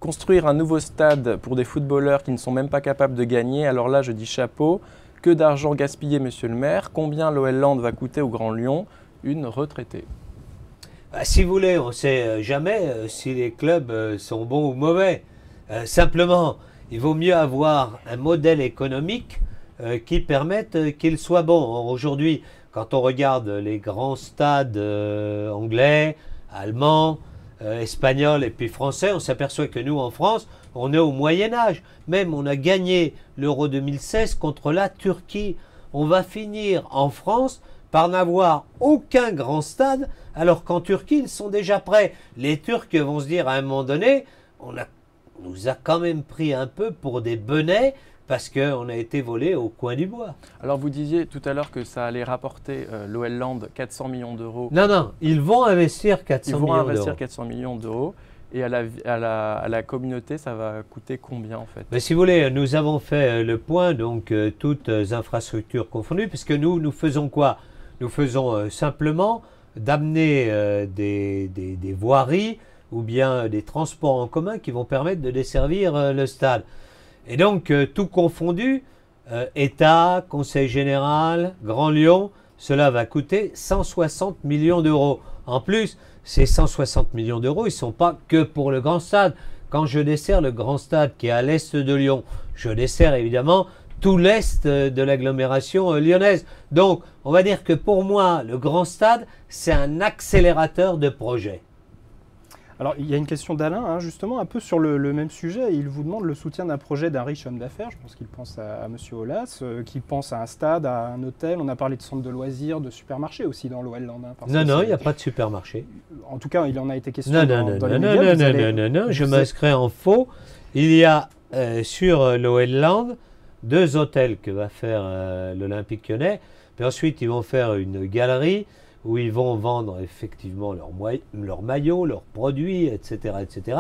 construire un nouveau stade pour des footballeurs qui ne sont même pas capables de gagner, alors là je dis chapeau. Que d'argent gaspillé, monsieur le maire? Combien l'OL Land va coûter au Grand Lyon? Une retraitée. Si vous voulez, on ne sait jamais si les clubs sont bons ou mauvais. Simplement, il vaut mieux avoir un modèle économique qui permette qu'il soit bon. Or, aujourd'hui, quand on regarde les grands stades anglais, allemands, espagnols et puis français, on s'aperçoit que nous, en France, on est au Moyen-Âge. Même, on a gagné l'Euro 2016 contre la Turquie. On va finir en France par n'avoir aucun grand stade, alors qu'en Turquie, ils sont déjà prêts. Les Turcs vont se dire à un moment donné, on nous a quand même pris un peu pour des benets parce qu'on a été volé au coin du bois. Alors vous disiez tout à l'heure que ça allait rapporter l'OL Land 400 millions d'euros. Non, ils vont investir 400 millions d'euros. Ils vont investir 400 millions d'euros. Et à la communauté, ça va coûter combien en fait? Mais si vous voulez, nous avons fait le point, donc toutes infrastructures confondues, puisque nous faisons quoi? Nous faisons simplement d'amener des voiries ou bien des transports en commun qui vont permettre de desservir le stade. Et donc, tout confondu, État, Conseil général, Grand Lyon, cela va coûter 160 millions d'euros. En plus, ces 160 millions d'euros, ils ne sont pas que pour le grand stade. Quand je desserre le grand stade qui est à l'est de Lyon, je desserre évidemment tout l'est de l'agglomération lyonnaise. Donc, on va dire que pour moi, le grand stade, c'est un accélérateur de projet. Alors, il y a une question d'Alain, justement, un peu sur le même sujet. Il vous demande le soutien d'un projet d'un riche homme d'affaires. Je pense qu'il pense à M. Aulas, qui pense à un stade, à un hôtel. On a parlé de centre de loisirs, de supermarché aussi dans l'OL Land. Non, il n'y a pas de supermarché. En tout cas, il en a été question dans les médias. Non, je m'inscris en faux. Il y a sur l'OL Land 2 hôtels que va faire l'Olympique Lyonnais. Puis ensuite, ils vont faire une galerie où ils vont vendre effectivement leurs maillots, leurs produits, etc.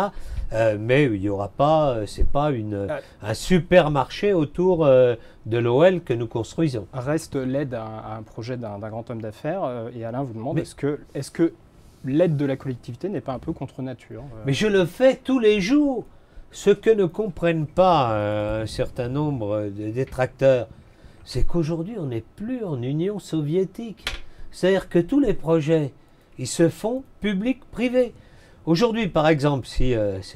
Mais il n'y aura pas, c'est pas un supermarché autour de l'OL que nous construisons. Reste l'aide à un projet d'un grand homme d'affaires. Et Alain vous demande, est-ce que l'aide de la collectivité n'est pas un peu contre nature? Mais je le fais tous les jours. Ce que ne comprennent pas un certain nombre de détracteurs, c'est qu'aujourd'hui, on n'est plus en Union soviétique. C'est-à-dire que tous les projets, ils se font public-privé. Aujourd'hui, par exemple, si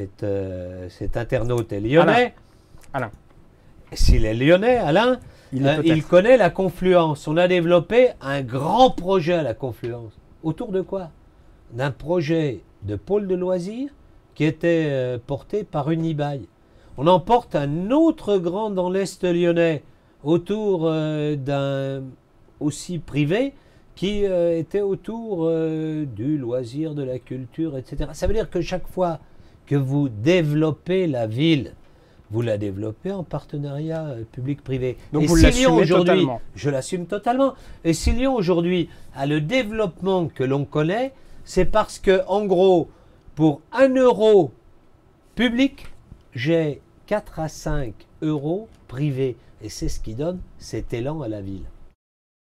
cet internaute est lyonnais, Alain. S'il est lyonnais, Alain, il connaît la Confluence. On a développé un grand projet à la Confluence. Autour de quoi? D'un projet de pôle de loisirs qui était porté par Unibail. On en porte un autre grand dans l'Est lyonnais, autour d'un aussi privé, qui était autour du loisir, de la culture, etc. Ça veut dire que chaque fois que vous développez la ville, vous la développez en partenariat public-privé. Donc vous l'assumez totalement? Je l'assume totalement. Et si Lyon aujourd'hui a le développement que l'on connaît, c'est parce que, en gros, pour 1 euro public, j'ai 4 à 5 euros privés. Et c'est ce qui donne cet élan à la ville.